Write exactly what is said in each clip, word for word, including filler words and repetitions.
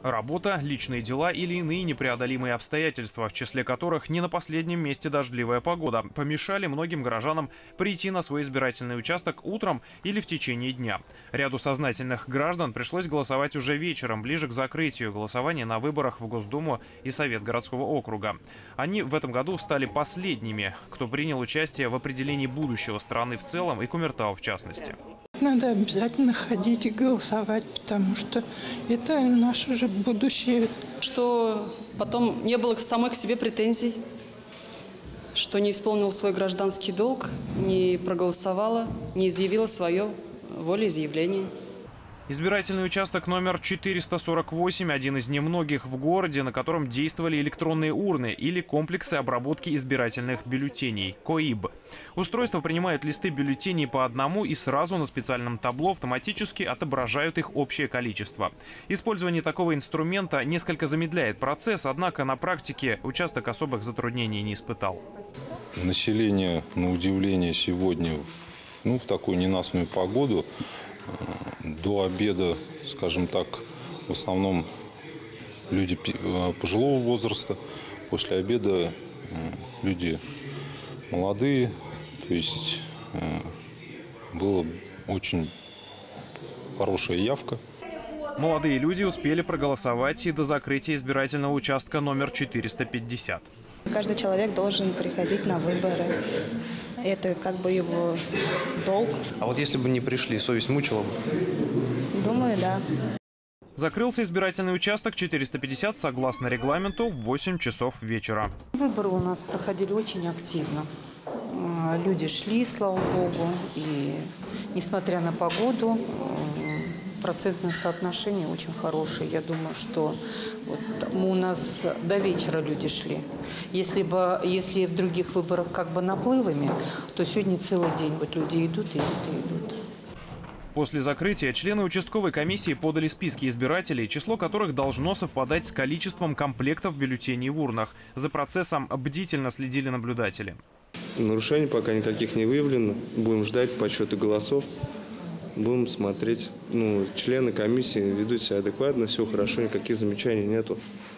Работа, личные дела или иные непреодолимые обстоятельства, в числе которых не на последнем месте дождливая погода, помешали многим горожанам прийти на свой избирательный участок утром или в течение дня. Ряду сознательных граждан пришлось голосовать уже вечером, ближе к закрытию голосования на выборах в Госдуму и Совет городского округа. Они в этом году стали последними, кто принял участие в определении будущего страны в целом и Кумертау в частности. Надо обязательно ходить и голосовать, потому что это наше же будущее. Что потом не было самой к себе претензий, что не исполнила свой гражданский долг, не проголосовала, не изъявила свое волеизъявление. Избирательный участок номер четыреста сорок восемь – один из немногих в городе, на котором действовали электронные урны или комплексы обработки избирательных бюллетеней – КОИБ. Устройство принимает листы бюллетеней по одному и сразу на специальном табло автоматически отображают их общее количество. Использование такого инструмента несколько замедляет процесс, однако на практике участок особых затруднений не испытал. Население, на удивление, сегодня ну, в такую ненастную погоду до обеда, скажем так, в основном люди пожилого возраста. После обеда люди молодые. То есть была очень хорошая явка. Молодые люди успели проголосовать и до закрытия избирательного участка номер четыреста пятьдесят. Каждый человек должен приходить на выборы. Это как бы его долг. А вот если бы не пришли, совесть мучила бы? Думаю, да. Закрылся избирательный участок четыреста пятьдесят согласно регламенту в восемь часов вечера. Выборы у нас проходили очень активно. Люди шли, слава богу, и несмотря на погоду, процентное соотношение очень хорошее. Я думаю, что вот у нас до вечера люди шли. Если бы, если в других выборах как бы наплывами, то сегодня целый день вот люди идут, идут и идут. После закрытия члены участковой комиссии подали списки избирателей, число которых должно совпадать с количеством комплектов бюллетеней в урнах. За процессом бдительно следили наблюдатели. Нарушений пока никаких не выявлено. Будем ждать подсчета голосов. Будем смотреть. Ну, члены комиссии ведут себя адекватно, все хорошо, никаких замечаний нету.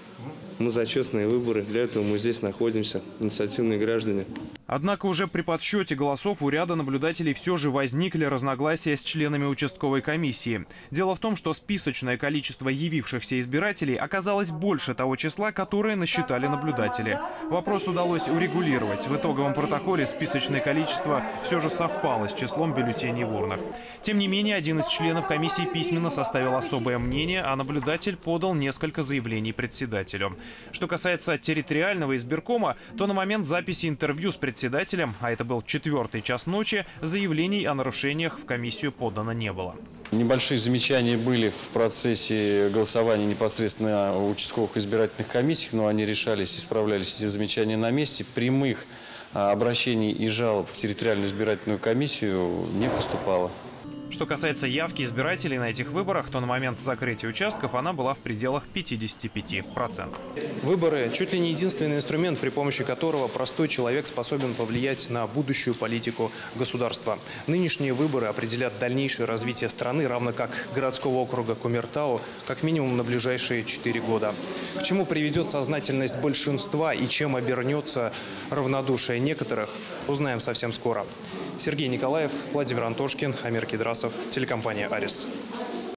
Мы за честные выборы, для этого мы здесь находимся, инициативные граждане. Однако уже при подсчете голосов у ряда наблюдателей все же возникли разногласия с членами участковой комиссии. Дело в том, что списочное количество явившихся избирателей оказалось больше того числа, которое насчитали наблюдатели. Вопрос удалось урегулировать. В итоговом протоколе списочное количество все же совпало с числом бюллетеней в урнах. Тем не менее, один из членов комиссии письменно составил особое мнение, а наблюдатель подал несколько заявлений председателю. Что касается территориального избиркома, то на момент записи интервью с председателем Председателем, а это был четвертый час ночи, заявлений о нарушениях в комиссию подано не было. Небольшие замечания были в процессе голосования непосредственно в участковых избирательных комиссиях, но они решались, исправлялись эти замечания на месте. Прямых обращений и жалоб в территориальную избирательную комиссию не поступало. Что касается явки избирателей на этих выборах, то на момент закрытия участков она была в пределах пятидесяти пяти процентов. Выборы – чуть ли не единственный инструмент, при помощи которого простой человек способен повлиять на будущую политику государства. Нынешние выборы определят дальнейшее развитие страны, равно как городского округа Кумертау, как минимум на ближайшие четыре года. К чему приведет сознательность большинства и чем обернется равнодушие некоторых, узнаем совсем скоро. Сергей Николаев, Владимир Антошкин, Амир Кедрасов, телекомпания «Арис».